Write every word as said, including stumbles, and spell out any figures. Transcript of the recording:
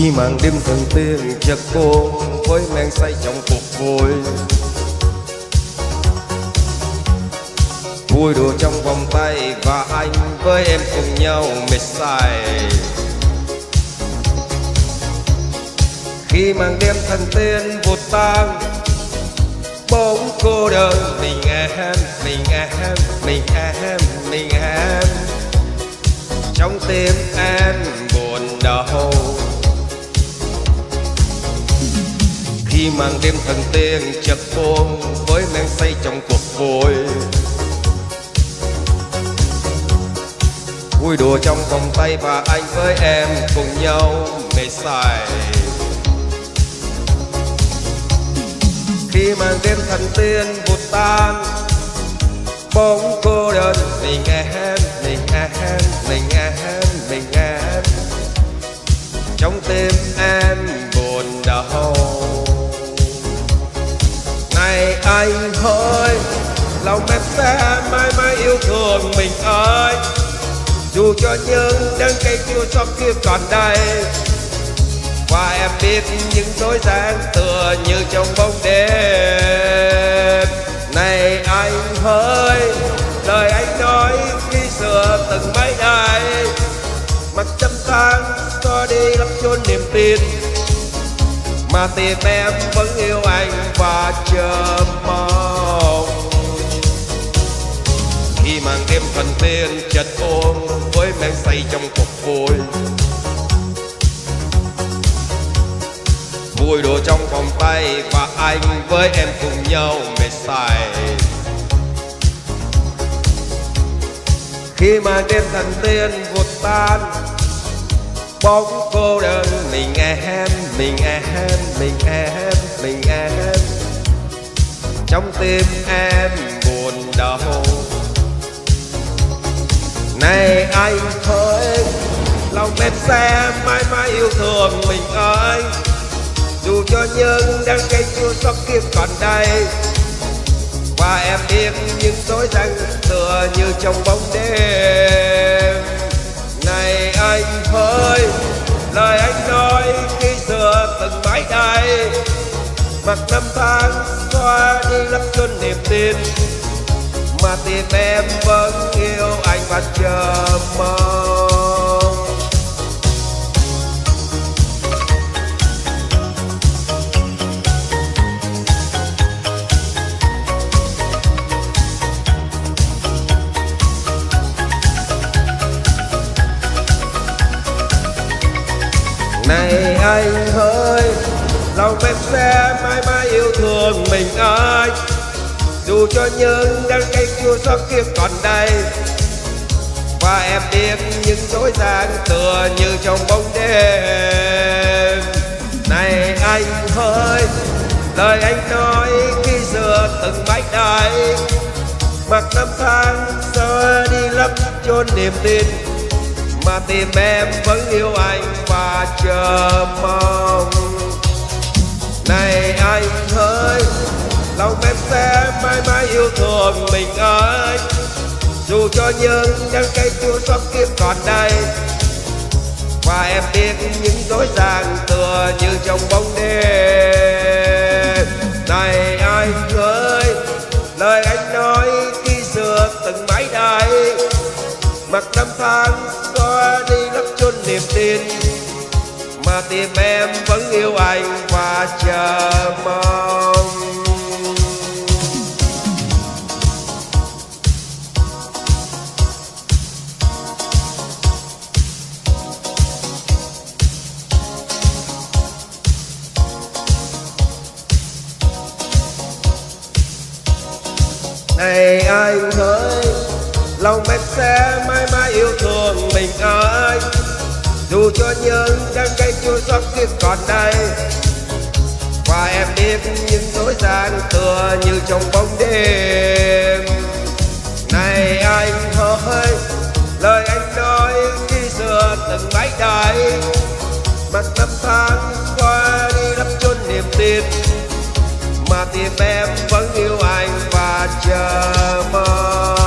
Khi màn đêm thần tiên chợt cô với men say trong cuộc vui, vui đùa trong vòng tay và anh với em cùng nhau mệt say. Khi màn đêm thần tiên vụt tan, bóng cô đơn mình em, mình em, mình em, mình em, trong tim em buồn đau. Khi màn đêm thần tiên chợt buông với men say trong cuộc vui, vui đùa trong vòng tay và anh với em cùng nhau mê say. Khi màn đêm thần tiên vụt tan, bóng cô đơn mình em, mình em, mình em, mình em, trong tim em buồn đau. Này anh ơi, lòng em sẽ mãi mãi yêu thương mình ơi, dù cho những đắng cay chua xót kia còn đây. Và em biết những dối gian tựa như trong bóng đêm. Này anh ơi, lời anh nói khi xưa từng mấy ngày, mặt trăm tháng xóa đi lấp chốn niềm tin, mà tim em vẫn yêu anh và chờ mong. Khi màn đêm thần tiên chợt ôm với men say trong cuộc vui, vui đùa trong vòng tay và anh với em cùng nhau mê say. Khi màn đêm thần tiên vụt tan, bóng cô đơn mình em, mình em, mình em, mình em, trong tim em buồn đau. Này anh ơi, lòng em sẽ mãi mãi yêu thương mình ơi, dù cho những đắng cay chua xót kia còn đây. Và em biết những dối răng tựa như trong bóng đêm. Này anh ơi, lời anh nói khi xưa từng mãi đây, mặc năm tháng xóa đi lấp chốn niềm tin, mà tim em vẫn yêu anh và chờ mong. Này anh ơi, lòng em sẽ mãi mãi yêu thương mình ơi, dù cho những đắng cay chua xót kia còn đây. Và em biết những dối gian tựa như trong bóng đêm. Này anh ơi, lời anh nói khi xưa từng mãi đây, mặc năm tháng xóa đi lấp chốn niềm tin, mà tim em vẫn yêu anh và chờ mong. Này anh ơi, lòng em sẽ mãi mãi yêu thương mình ơi, dù cho những đắng cay chua xót kia còn đây. Và em biết những dối gian tựa như trong bóng đêm. Này anh ơi, lời anh nói khi xưa từng mãi đây, mặc năm tháng xóa đi lấp chốn niềm tin, mà tim em vẫn yêu anh và chờ mong. Này anh ơi, lòng em sẽ mãi mãi yêu thương mình ơi, dù cho những đắng cay chua xót kia còn đây. Và em biết những dối gian tựa như trong bóng đêm. Này anh ơi, lời anh nói khi xưa từng mãi đây, mặc năm tháng qua đi lấp chốn niềm tin, mà tim em vẫn yêu anh và chờ mong.